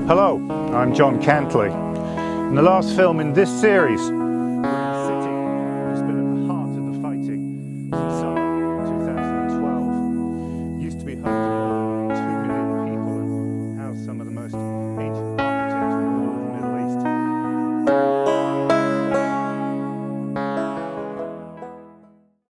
Hello, I'm John Cantley. In the last film in this series,